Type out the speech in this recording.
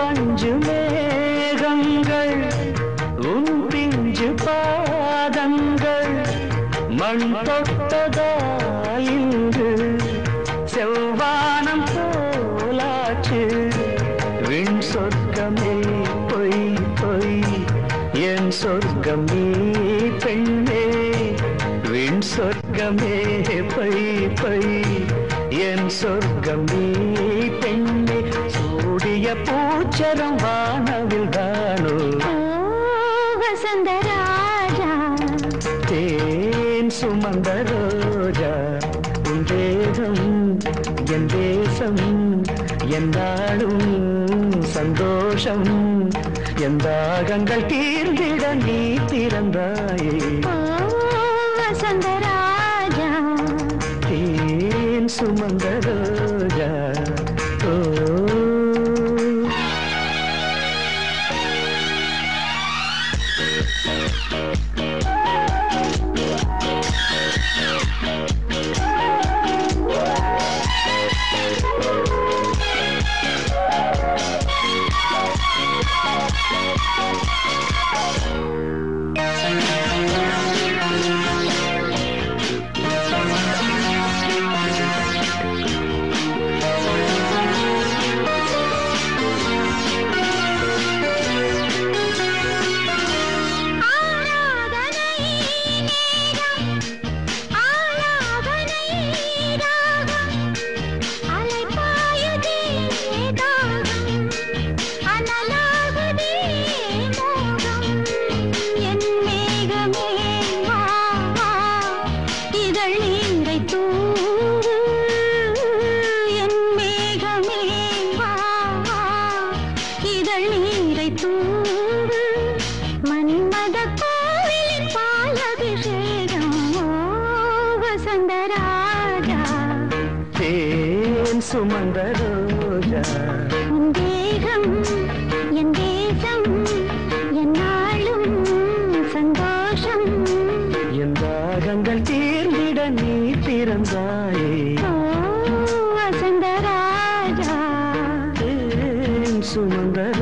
மஞ்சு மேகங்கள் உன் பிஞ்சு பாதங்கள் மண் தொட்டதால் இன்று செவ்வானம் போலாச்சு விண் சொர்க்கமே பொய் பொய் என் சொர்க்கமே பெண்ணே விண் சொர்க்கமே பொய் பொய் என் சொர்க்கமே பெண்ணே சூடிய பூச்சரம் வானவில் தானோ வசந்த ராஜா தேன் சுமந்த ரோஜா உன் தேகம் என் தேசம் என்னாலும் சந்தோஷம் என் தாகங்கள் தீர்ந்திட நீ திறந்தாயே வசந்த ராஜா தேன் சுமந்த ரோஜா ஓ சுமந்த ரோஜா உன் தேகம் என் தேசம் என்னாலும் சந்தோஷம் என் தாகங்கள் தீர்ந்திட நீ திறந்தாயே வசந்த ராஜா சுமந்த